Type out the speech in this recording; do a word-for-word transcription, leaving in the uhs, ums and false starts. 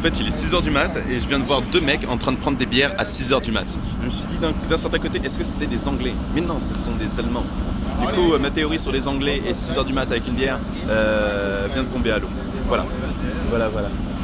fait, il est six heures du mat et je viens de voir deux mecs en train de prendre des bières à six heures du mat. Je me suis dit d'un certain côté, est-ce que c'était des Anglais? Mais non, ce sont des Allemands. Du coup, ma théorie sur les Anglais et six heures du mat avec une bière euh, vient de tomber à l'eau. Voilà, voilà, voilà.